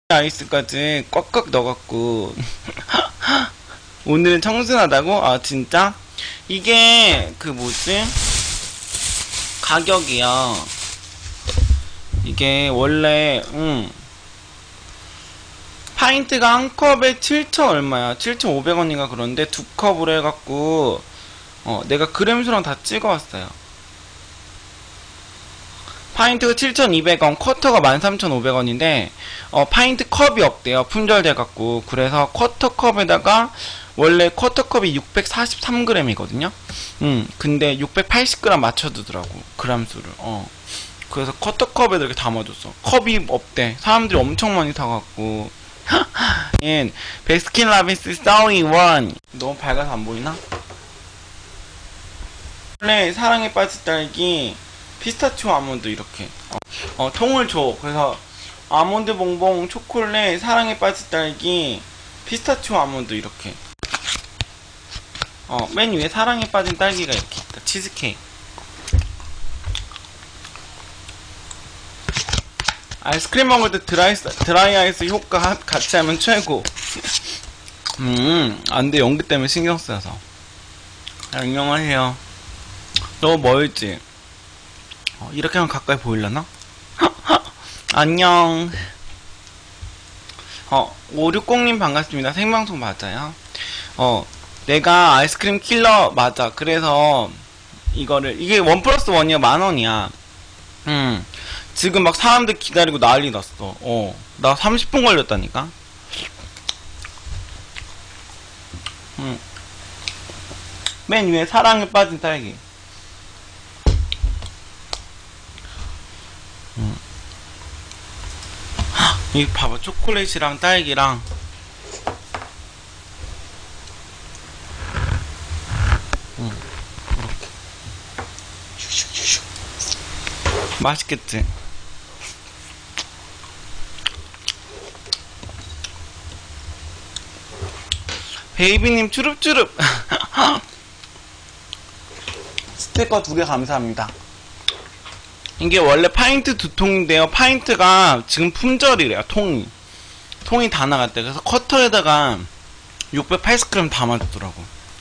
아이스까지 꽉꽉 넣어갖고 오늘은 청순하다고? 아 진짜? 이게 그 뭐지? 가격이야. 이게 원래 파인트가 한 컵에 7,000 얼마야? 7,500원인가 그런데 두 컵으로 해갖고 내가 그램수랑 다 찍어왔어요. 파인트가 7,200원, 쿼터가 13,500원인데 파인트 컵이 없대요. 품절돼갖고. 그래서 쿼터 컵에다가 원래 쿼터 컵이 643g이거든요. 근데 680g 맞춰두더라고. 그람수를. 그래서 쿼터 컵에다 이렇게 담아줬어. 컵이 없대. 사람들이 엄청 많이 사갖고. 베스킨라빈스 싸우이 원. 너무 밝아서 안 보이나? 원래 사랑에 빠진 딸기 피스타치오 아몬드 이렇게 통을 줘. 그래서 아몬드 봉봉 초콜릿 사랑에 빠진 딸기 피스타치오 아몬드 이렇게 맨 위에 사랑에 빠진 딸기가 이렇게 있다. 치즈케이크. 아이스크림 먹을 때 드라이 아이스 효과 같이 하면 최고. 안돼. 연기 때문에 신경 쓰여서. 안녕하세요. 너무 멀지? 이렇게 하면 가까이 보이려나? 안녕. 560님 반갑습니다. 생방송 맞아요? 내가 아이스크림 킬러 맞아. 그래서 이게 1+1이야. 10,000원이야. 지금 막 사람들 기다리고 난리 났어. 나 30분 걸렸다니까? 맨 위에 사랑에 빠진 딸기. 이거 봐봐. 초콜릿이랑 딸기랑 이렇게 슉슉슉슉 맛있겠지? 베이비님 추릅추릅. 스티커 2개 감사합니다. 이게 원래 파인트 2통인데요. 파인트가 지금 품절이래요. 통이 다 나갔대. 그래서 커터에다가 680g 담아주더라고.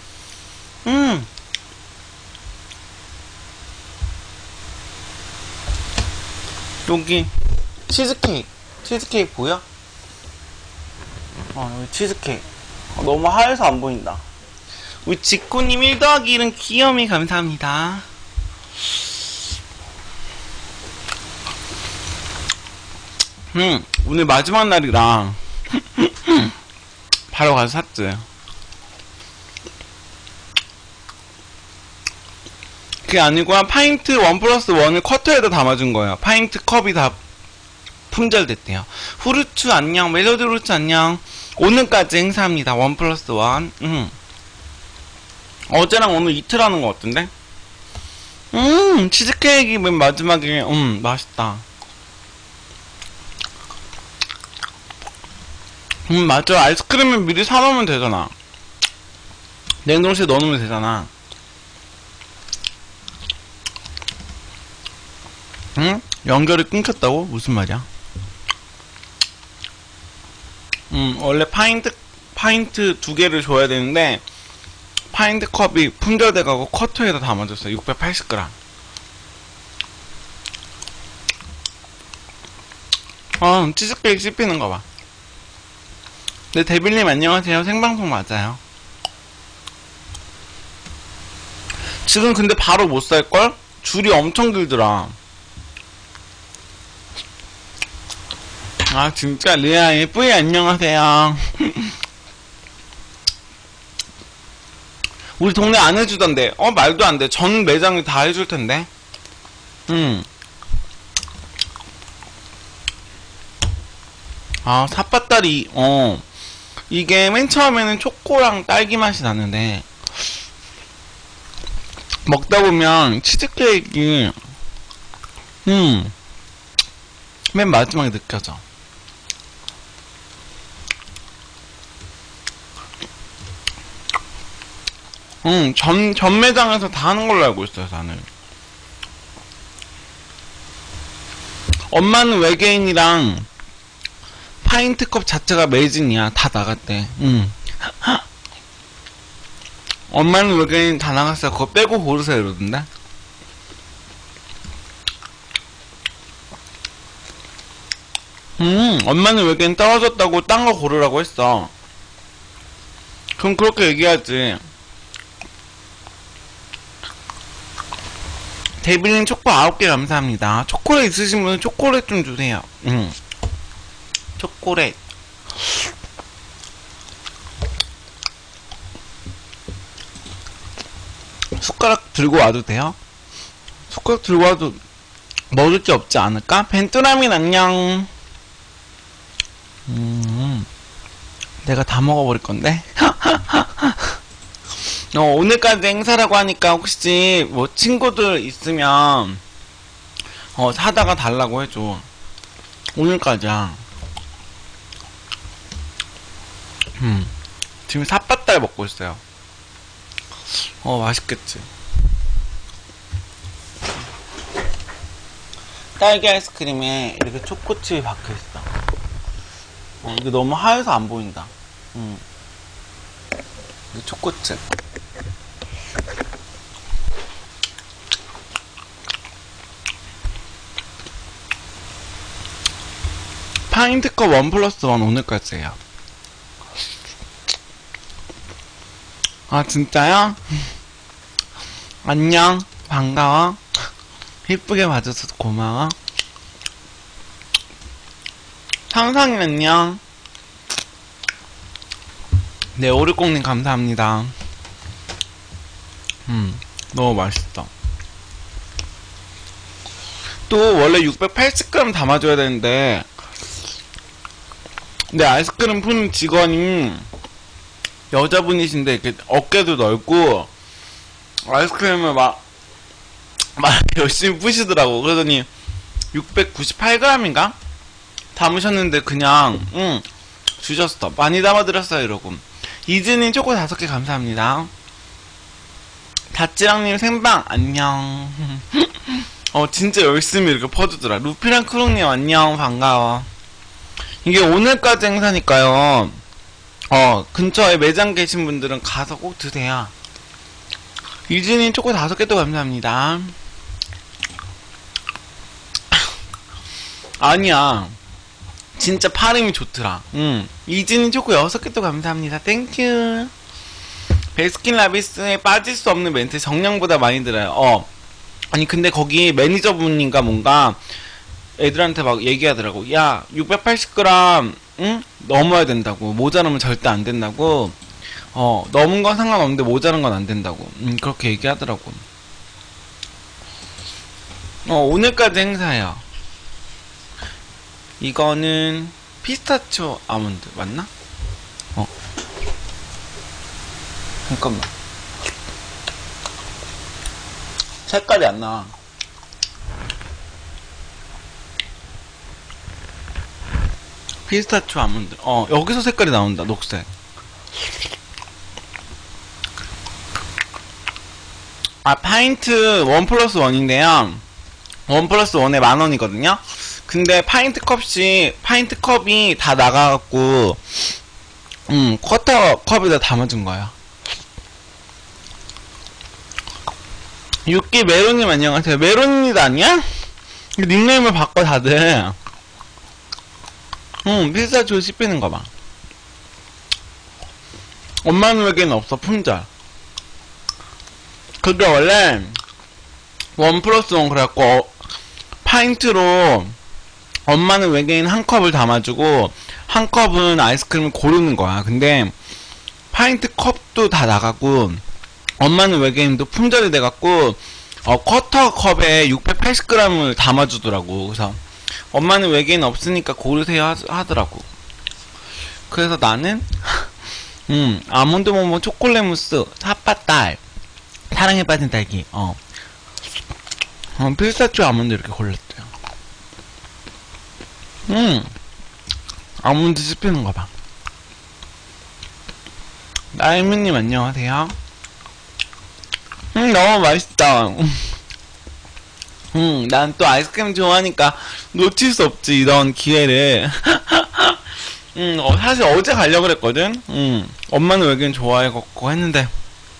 여기 치즈케이크 보여? 여기 치즈케이크. 너무 하얘서 안 보인다. 우리 직구님 1+1은 귀염이 감사합니다. 오늘 마지막 날이랑 바로 가서 샀지. 그게 아니고 파인트 1+1을 커터에다 담아준 거예요. 파인트 컵이 다 품절됐대요. 후르츠 안녕. 멜로디 후르츠 안녕. 오늘까지 행사합니다. 1+1. 어제랑 오늘 이틀 하는 것 같은데? 치즈케이크 맨 마지막에 맛있다. 맞아. 아이스크림은 미리 사놓으면 되잖아. 냉동실에 넣어놓으면 되잖아. 연결이 끊겼다고? 무슨 말이야? 원래 파인트 2개를 줘야 되는데 파인트 컵이 품절돼가고 커터에다 담아줬어요. 680g. 치즈케이크 씹히는 거 봐. 네, 데빌님 안녕하세요. 생방송 맞아요. 지금 근데 바로 못 살걸? 줄이 엄청 길더라. 아 진짜 리아이 뿌이 안녕하세요. 우리 동네 안 해주던데. 말도 안 돼. 전 매장이 다 해줄 텐데. 삿바다리. 이게 맨 처음에는 초코랑 딸기 맛이 나는데 먹다 보면 치즈케이크 맨 마지막에 느껴져. 전 매장에서 다 하는 걸로 알고 있어요, 나는. 엄마는 외계인이랑 파인트컵 자체가 매진이야. 다 나갔대. 엄마는 외계인 다 나갔어요. 그거 빼고 고르세요 이러던데. 엄마는 외계인 떨어졌다고 딴 거 고르라고 했어. 그럼 그렇게 얘기하지. 데빌린 초코 9개 감사합니다. 초콜릿 있으신 분은 초콜릿 좀 주세요. 초콜릿. 숟가락 들고 와도 돼요? 숟가락 들고 와도 먹을 게 없지 않을까? 벤뚜라민 안녕. 내가 다 먹어버릴 건데? 오늘까지 행사라고 하니까 혹시 뭐 친구들 있으면 사다가 달라고 해줘. 오늘까지야. 지금 삿바딸 먹고 있어요. 맛있겠지. 딸기 아이스크림에 이렇게 초코칩이 박혀있어. 이게 너무 하얘서 안 보인다. 이게 초코칩. 파인트컵 1+1 오늘까지예요. 아 진짜요? 안녕, 반가워. 예쁘게 봐줘서 고마워. 상상이 안녕. 네, 오르꽁님 감사합니다. 너무 맛있어. 또 원래 680g 담아줘야 되는데 근데 아이스크림 푸는 직원이 여자분이신데 이렇게 어깨도 넓고 아이스크림을 막 열심히 푸시더라고. 그러더니 698g인가? 담으셨는데 그냥 주셨어. 많이 담아드렸어요 이러고. 이즈님 초코 5개 감사합니다. 다찌랑님 생방 안녕. 진짜 열심히 이렇게 퍼주더라. 루피랑 크롱님 안녕, 반가워. 이게 오늘까지 행사니까요. 근처에 매장 계신 분들은 가서 꼭 드세요. 이즈님 초코 5개 또 감사합니다. 아니야, 진짜 파름이 좋더라. 이즈님 초코 6개 또 감사합니다. 땡큐. 베스킨라빈스에 빠질 수 없는 멘트 정량보다 많이 들어요. 아니 근데 거기 매니저분인가 뭔가 애들한테 막 얘기하더라고. 야, 680g 넘어야 된다고. 모자라면 절대 안 된다고. 넘은 건 상관없는데 모자란 건 안 된다고. 그렇게 얘기하더라고. 오늘까지 행사예요. 이거는 피스타치오 아몬드 맞나? 잠깐만. 색깔이 안 나와. 피스타치오 아몬드. 여기서 색깔이 나온다. 녹색. 파인트 1+1인데요. 1+1에 10,000원이거든요. 근데 파인트 컵이 다 나가갖고, 쿼터 컵에다 담아준 거예요. 육기 메론님 안녕하세요. 메론이다 아니야? 닉네임을 바꿔 다들. 피스타치오 씹히는 거 봐. 엄마는 외계는 없어. 품절. 그게 원래 1+1 그래갖고 파인트로 엄마는 외계인 한 컵을 담아주고 한 컵은 아이스크림을 고르는 거야. 근데 파인트 컵도 다 나가고 엄마는 외계인도 품절이 돼갖고 쿼터 컵에 680g을 담아주더라고. 그래서 엄마는 외계인 없으니까 고르세요 하더라고. 그래서 나는 아몬드 모모 초콜릿 무스 삿바딸 사랑에 빠진 딸기 피스타치오 아몬드 이렇게 골랐대요. 아몬드 씹히는 거 봐. 나이미님 안녕하세요. 너무 맛있다. 난 또 아이스크림 좋아하니까 놓칠 수 없지, 이런 기회를. 사실 어제 가려고 그랬거든? 엄마는 외계인 좋아해갖고 했는데,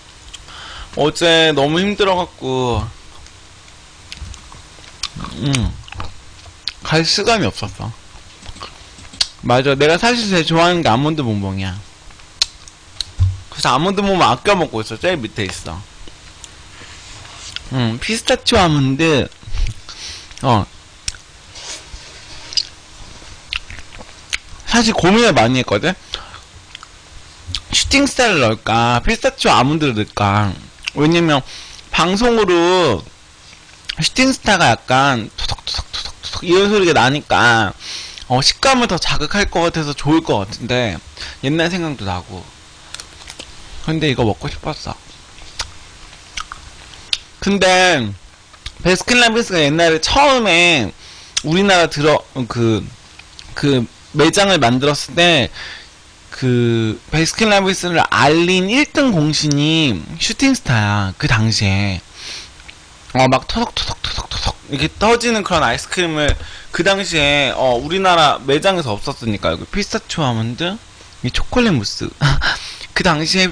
어제 너무 힘들어갖고, 갈 시간이 없었어. 맞아. 내가 사실 제일 좋아하는 게 아몬드 봉봉이야. 그래서 아몬드 봉봉 아껴 먹고 있어. 제일 밑에 있어. 피스타치오 아몬드, 사실 고민을 많이 했거든? 슈팅스타를 넣을까? 피스타치오 아몬드를 넣을까? 왜냐면, 방송으로 슈팅스타가 약간 토덕토덕토덕토덕 이런 소리가 나니까, 식감을 더 자극할 것 같아서 좋을 것 같은데, 옛날 생각도 나고. 근데 이거 먹고 싶었어. 근데, 베스킨라빈스가 옛날에 처음에 우리나라 매장을 만들었을 때, 베스킨라빈스를 알린 1등 공신이 슈팅스타야. 그 당시에. 막 토덕토덕토덕토덕 이렇게 터지는 그런 아이스크림을 그 당시에, 우리나라 매장에서 없었으니까. 여기 피스타치오 아몬드, 이 초콜릿 무스. 그 당시에,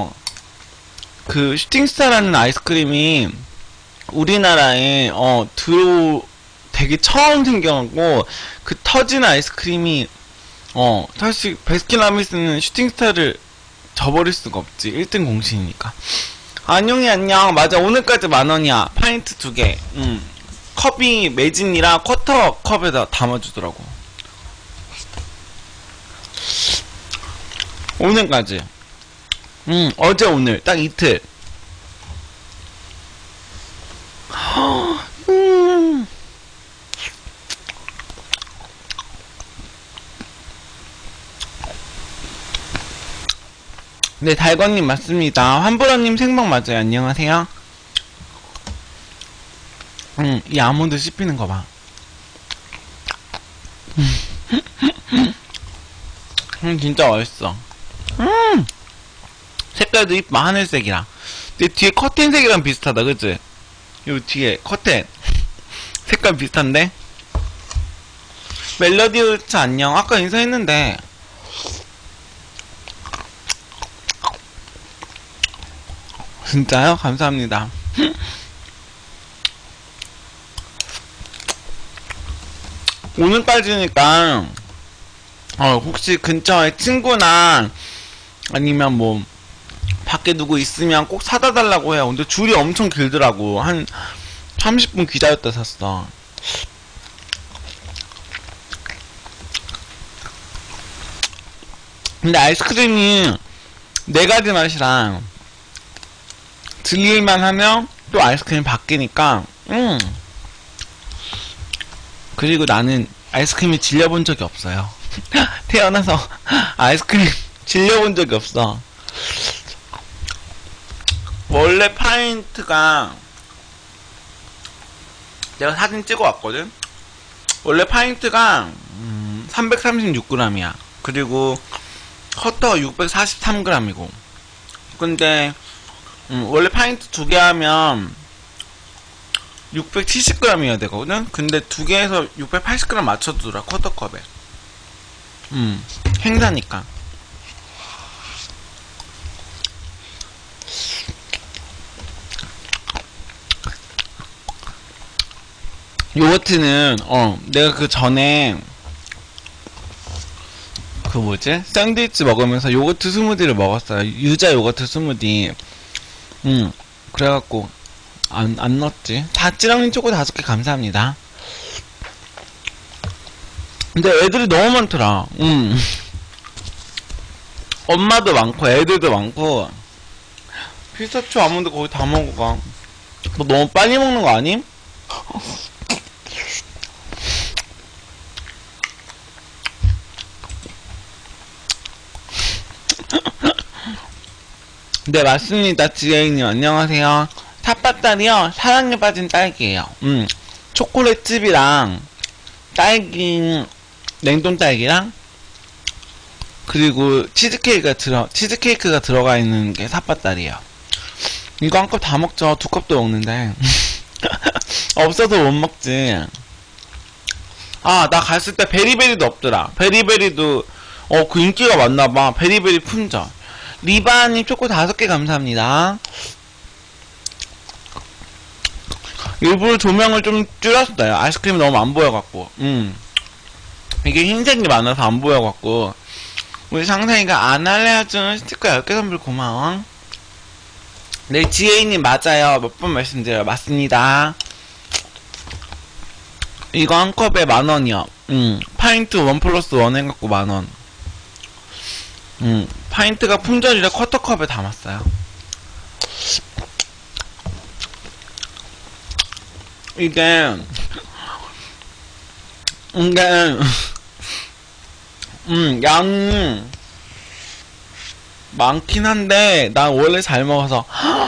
슈팅스타라는 아이스크림이 우리나라에, 되게 처음 생겨갖고, 그 터진 아이스크림이, 사실 베스킨라빈스는 슈팅스타를 저버릴 수가 없지. 1등 공신이니까. 안녕히 안녕. 맞아. 오늘까지 10,000원이야. 파인트 2개. 컵이 매진이라 쿼터 컵에다 담아주더라고. 오늘까지. 어제 오늘 딱 이틀. 네, 달건님 맞습니다. 환보라님 생방 맞아요. 안녕하세요. 이 아몬드 씹히는 거 봐. 진짜 맛있어. 색깔도 이뻐. 하늘색이랑. 근데 뒤에 커튼색이랑 비슷하다, 그치? 요 뒤에 커튼. 색깔 비슷한데? 멜로디우츠 안녕. 아까 인사했는데. 진짜요? 감사합니다. 오늘까지니까 혹시 근처에 친구나 아니면 뭐 밖에 누구 있으면 꼭 사다 달라고 해요. 근데 줄이 엄청 길더라고. 한 30분 기다렸다 샀어. 근데 아이스크림이 4가지 맛이랑 들릴만 하면 또 아이스크림이 바뀌니까 그리고 나는 아이스크림이 질려본 적이 없어요. 태어나서 아이스크림 질려본 적이 없어. 원래 파인트가 내가 사진 찍어 왔거든. 원래 파인트가 336g이야. 그리고 커터 643g이고. 근데 원래 파인트 2개 하면 670g이어야 되거든? 근데 2개에서 680g 맞춰두더라, 쿼터컵에. 행사니까. 요거트는, 내가 그 전에, 샌드위치 먹으면서 요거트 스무디를 먹었어요. 유자 요거트 스무디. 그래갖고, 안 넣었지. 다찌랑님 초코 5개 감사합니다. 근데 애들이 너무 많더라. 엄마도 많고, 애들도 많고. 피스타치오 아몬드 거의 다 먹어가. 너 너무 빨리 먹는 거 아님? 네, 맞습니다. 지혜님, 안녕하세요. 삿바딸이요, 사랑에 빠진 딸기예요. 초콜릿집이랑, 딸기, 냉동 딸기랑, 그리고 치즈케이크가 들어가 있는 게 삿바딸이에요. 이거 한 컵 다 먹죠. 2컵도 먹는데. 없어서 못 먹지. 아, 나 갔을 때 베리베리도 없더라. 베리베리도 그 인기가 많나봐. 베리베리 품절. 리바님 초코 5개 감사합니다. 일부러 조명을 좀 줄였어요. 아이스크림이 너무 안 보여갖고. 이게 흰색이 많아서 안 보여갖고. 우리 상상이가 안 할래 해준 스티커 10개 선물 고마워. 네, 지혜이님 맞아요. 몇 번 말씀드려요. 맞습니다. 이거 한 컵에 10,000원이요. 파인트 1+1 해갖고 10,000원. 파인트가 품절이라 쿼터컵에 담았어요. 이게 양이 많긴 한데 난 원래 잘 먹어서.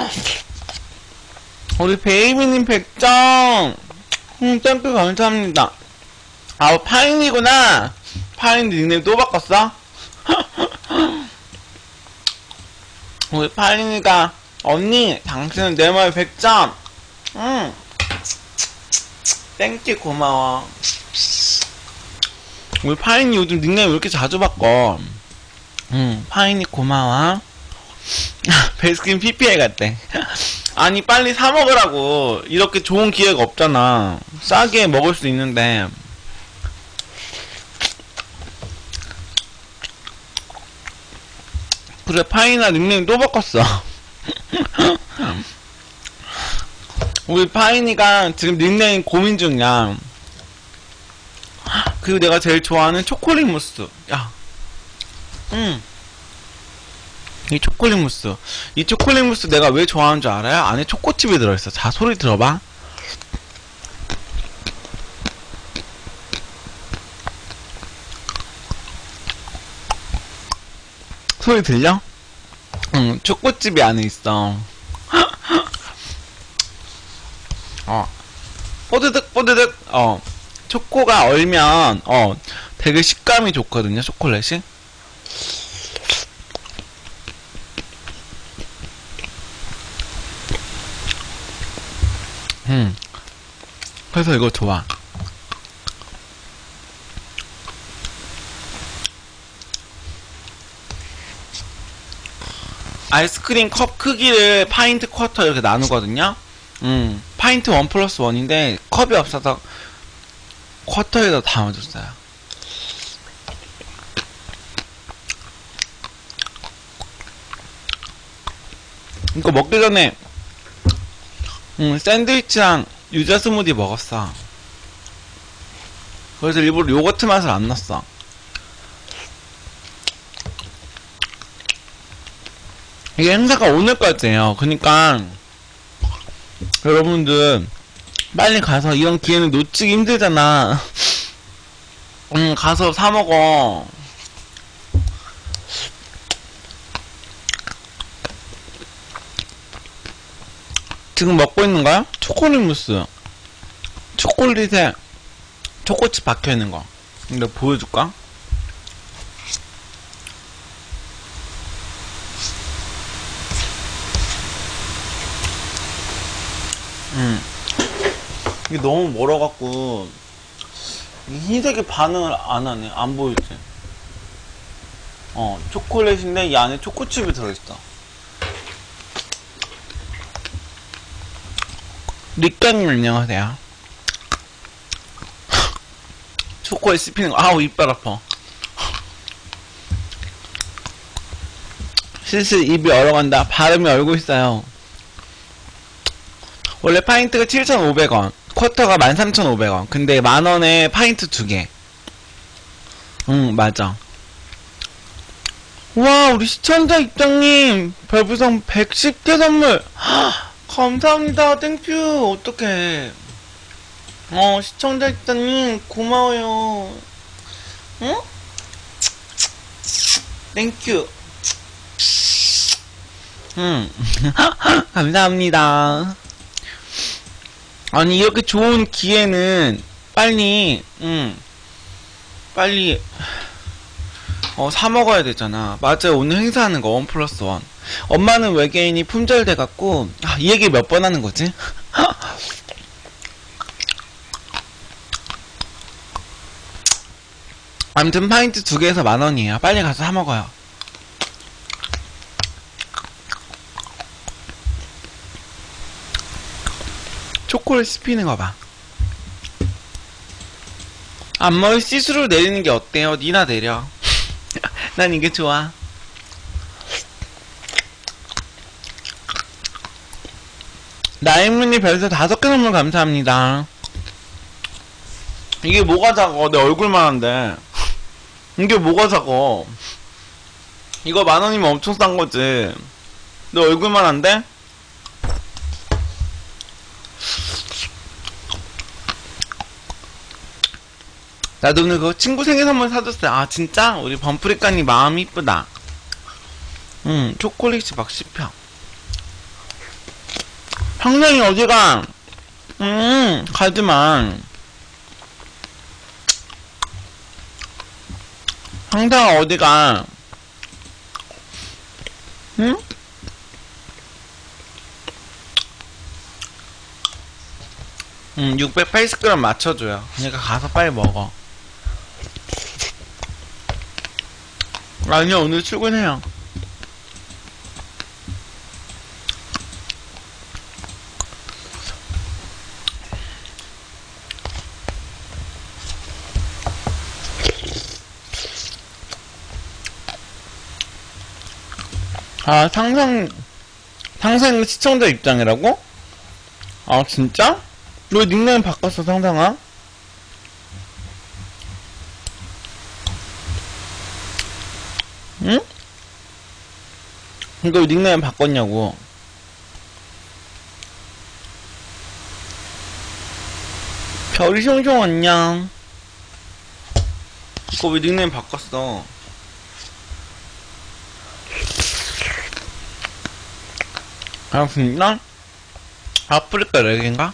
우리 베이비님 100점 땡큐 감사합니다. 파인이구나. 파인 닉네임 또 바꿨어? 우리 파인이가 언니 당신은 내 말 100점. 땡큐 고마워. 우리 파인이 요즘 닉네임 왜 이렇게 자주 바꿔? 파인이 고마워. 베스킨 PPL 같대. 아니 빨리 사 먹으라고. 이렇게 좋은 기회가 없잖아. 싸게 먹을 수 있는데. 그래 파인아 닉네임 또 바꿨어. 우리 파인이가 지금 닉네임 고민 중이야. 그리고 내가 제일 좋아하는 초콜릿 무스. 야, 이 초콜릿 무스. 이 초콜릿 무스 내가 왜 좋아하는 줄 알아요? 안에 초코칩이 들어있어. 자, 소리 들어봐. 소리 들려? 초코칩이 안에 있어. 뽀드득 뽀드득. 초코가 얼면 되게 식감이 좋거든요. 초콜릿이. 그래서 이거 좋아. 아이스크림 컵 크기를 파인트 쿼터 이렇게 나누거든요. 파인트 1+1인데 컵이 없어서 쿼터에다 담아줬어요. 이거 먹기 전에 샌드위치랑 유자 스무디 먹었어. 그래서 일부러 요거트 맛을 안 넣었어. 이게 행사가 오늘까지예요. 그니까 여러분들 빨리 가서, 이런 기회는 놓치기 힘들잖아. 가서 사 먹어. 지금 먹고 있는 거야? 초콜릿 무스. 초콜릿에 초코칩 박혀 있는 거. 내가 보여줄까? 이게 너무 멀어갖고 흰색이 반응을 안 하네. 안 보이지? 초콜릿인데 이 안에 초코칩이 들어있어. 리카님 안녕하세요. 초코에 씹히는 거. 아우 이빨 아파. 슬슬 입이 얼어간다. 발음이 얼고 있어요. 원래 파인트가 7,500원, 쿼터가 13,500원. 근데 10,000원에 파인트 2개. 맞아. 와, 우리 시청자 입장님 별풍선 110개 선물. 감사합니다. 땡큐. 어떡해. 시청자 입장님 고마워요. 응? 땡큐. 감사합니다. 아니 이렇게 좋은 기회는 빨리 사 먹어야 되잖아. 맞아요. 오늘 행사하는 거 1+1. 엄마는 외계인이 품절돼갖고. 이 얘기 몇 번 하는 거지? 아무튼 파인트 2개에서 10,000원이에요. 빨리 가서 사 먹어요. 초콜릿 씹히는 거 봐. 앞머리 시스루 내리는 게 어때요? 니나 내려. 난 이게 좋아. 나임문이 별에서 5개 선물 감사합니다. 이게 뭐가 작어? 내 얼굴만 한데. 이게 뭐가 작어? 이거 10,000원이면 엄청 싼 거지. 내 얼굴만 한데? 나도 오늘 그거 친구 생일 선물 사줬어요. 아, 진짜? 우리 범프리카님 마음이 이쁘다. 초콜릿이 막 씹혀. 형량이 어디가? 가지마. 형상아 어디가? 응? 680g 맞춰줘요. 그러니까 가서 빨리 먹어. 아니요, 오늘 출근해요. 아, 상상 시청자 입장이라고? 아, 진짜? 너 닉네임 바꿨어, 상상아? 응? 이거 왜 닉네임 바꿨냐고. 별이 숑숑 안녕. 이거 왜 닉네임 바꿨어? 아, 진짜? 아프리카 렉인가?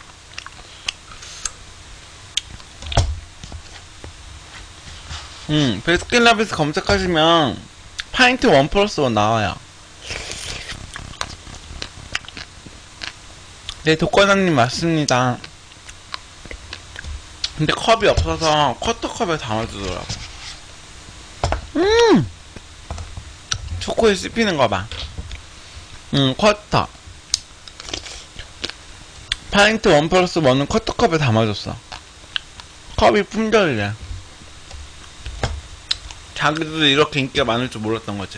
베스킨라빈스 검색하시면 파인트 1+1 나와요. 네, 독과장님 맞습니다. 근데 컵이 없어서 쿼터컵에 담아주더라고. 초코에 씹히는 거 봐. 쿼터. 파인트 1+1은 쿼터컵에 담아줬어. 컵이 품절이래. 자기들도 이렇게 인기가 많을 줄 몰랐던 거지.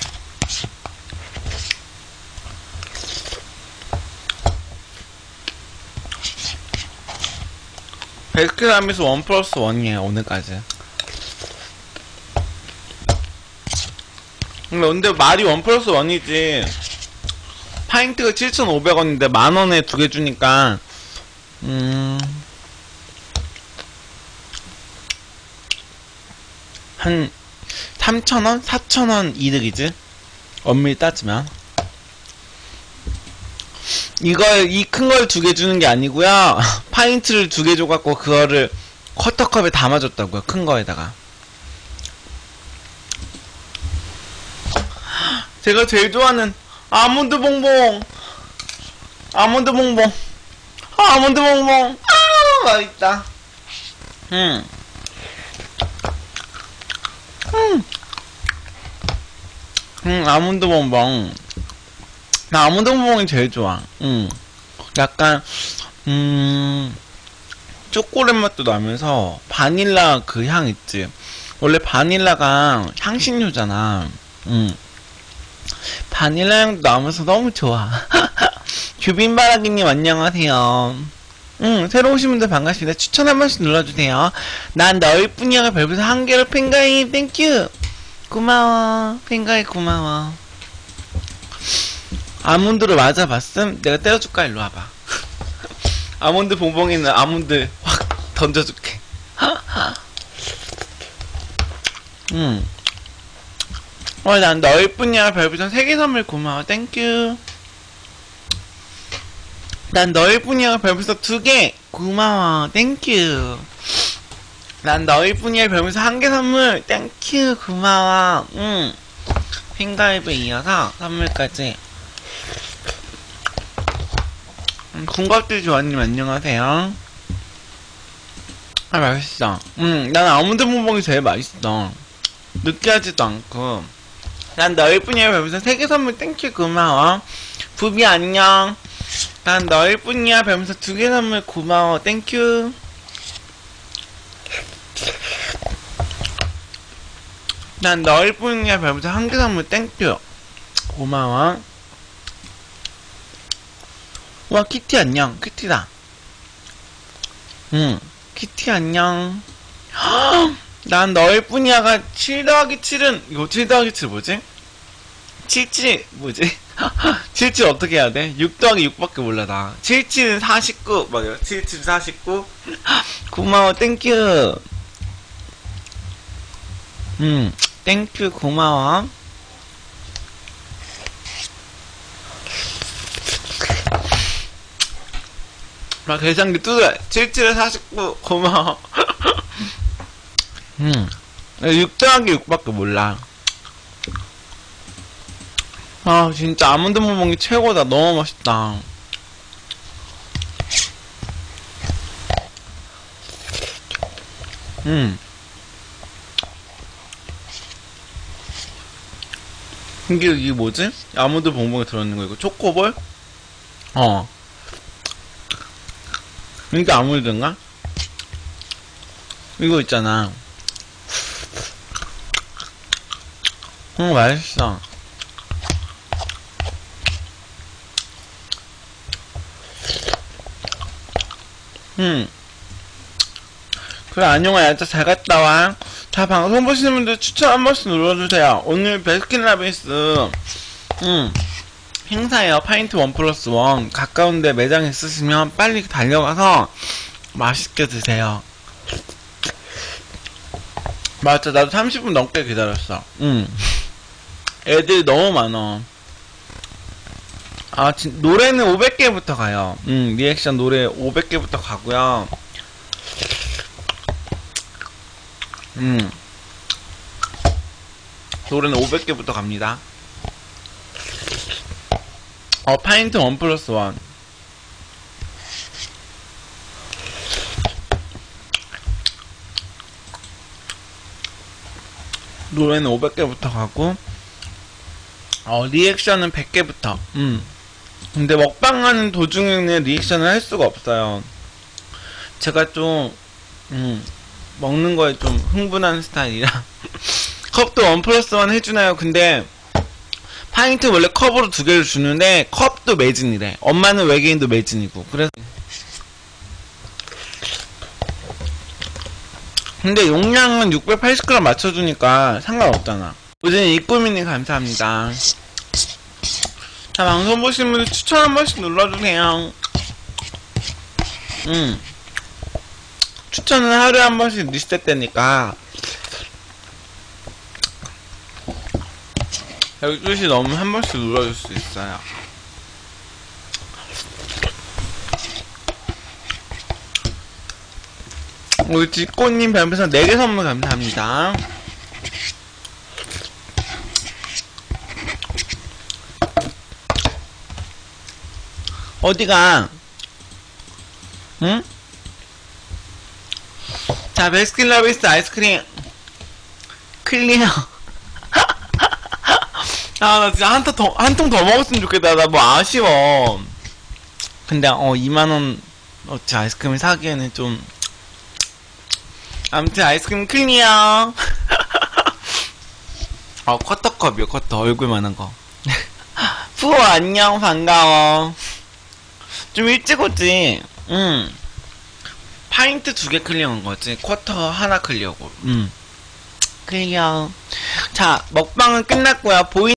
베스킨라빈스 1+1이에요, 오늘까지. 근데 말이 1+1이지. 파인트가 7,500원인데 10,000원에 2개 주니까 한 3,000원? 4,000원 이득이지? 엄밀히 따지면. 이걸, 이 큰 걸 2개 주는 게 아니고요. 파인트를 2개 줘갖고 그거를 쿼터컵에 담아줬다고요. 큰 거에다가. 제가 제일 좋아하는 아몬드 봉봉. 아몬드 봉봉. 아몬드 봉봉. 아, 맛있다. 아몬드 봉봉. 나 아몬드 봉봉이 제일 좋아. 약간, 초콜릿 맛도 나면서, 바닐라 그 향 있지. 원래 바닐라가 향신료잖아. 바닐라 향도 나면서 너무 좋아. 규빈바라기님 안녕하세요. 새로 오신 분들 반갑습니다. 추천 한 번씩 눌러주세요. 난 너일 뿐이야 별풍선 1개로 팬가이 땡큐. 고마워. 팬가이 고마워. 아몬드로 맞아봤음? 내가 떼어줄까? 일로 와봐. 아몬드 봉봉이는 아몬드 확 던져줄게. 난 너일 뿐이야 별풍선 3개 선물 고마워. 땡큐. 난 너일 뿐이야 별풍선 2개 고마워. 땡큐. 난 너일 뿐이야 별풍선 1개 선물 땡큐 고마워. 핑가입에 이어서 선물까지. 군것질 조아님 안녕하세요. 아, 맛있어. 난 아몬드 bonbon이 제일 맛있어. 느끼하지도 않고. 난 너일 뿐이야 배면서 세개 선물 땡큐 고마워. 부비 안녕. 난 너일 뿐이야 배면서 2개 선물 고마워 땡큐. 난 너일 뿐이야 배면서 1개 선물 땡큐 고마워. 와 키티 안녕. 키티다. 키티 안녕. 난 너일 뿐이야가 7 더하기 7은 이거 7 더하기 7 뭐지? 77 뭐지? 77 어떻게 해야 돼? 6 더하기 6밖에 몰라 나. 77은 49 맞아요. 77 49 고마워 땡큐. 땡큐 고마워. 막 계산기 뚜드려. 77에 49 고마워. 6 더하기 6밖에 몰라. 아 진짜 아몬드 bonbon이 최고다. 너무 맛있다. 이게 뭐지? 아몬드 bonbon에 들어있는 거 이거 초코볼? 이게 아몬드인가? 이거 있잖아. 맛있어. 그래 안녕아 야자 잘 갔다 와. 다 방송 보시는 분들 추천 한 번씩 눌러주세요. 오늘 베스킨라빈스 행사에요. 파인트 1+1 가까운데 매장 있으시면 빨리 달려가서 맛있게 드세요. 맞아 나도 30분 넘게 기다렸어. 애들이 너무 많아. 아 노래는 500개부터 가요. 리액션 노래 500개부터 가고요. 노래는 500개부터 갑니다. 파인트 1+1 노래는 500개부터 가고 리액션은 100개부터. 근데 먹방하는 도중에는 리액션을 할 수가 없어요. 제가 좀 먹는 거에 좀 흥분하는 스타일이라 컵도 1+1 해주나요? 근데 파인트 원래 컵으로 2개를 주는데 컵도 매진이래. 엄마는 외계인도 매진이고. 그래서 근데 용량은 680g 맞춰주니까 상관없잖아. 우진이 이꾸미님 감사합니다. 자 방송 보시는 분들 추천 한 번씩 눌러주세요. 추천은 하루에 한 번씩 리셋되니까 12시 넘으면 한 번씩 눌러줄 수 있어요. 우리 지꼬님 별풍선 4개 선물 감사합니다. 어디가? 응? 자, 베스킨라빈스 아이스크림 클리어. 아, 나 진짜 한 통 더 먹었으면 좋겠다. 나 뭐 아쉬워. 근데 2만원 어치 아이스크림을 사기에는 좀. 아무튼 아이스크림 클리어. 쿼터컵이요. 쿼터 얼굴만한 거. 푸어 안녕 반가워. 좀 일찍 오지. 파인트 2개 클리어한 거지. 쿼터 하나 클리어고. 클리어. 자, 먹방은 끝났고요.